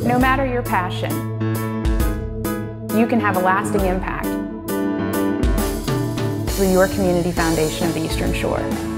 No matter your passion, you can have a lasting impact through your Community Foundation of the Eastern Shore.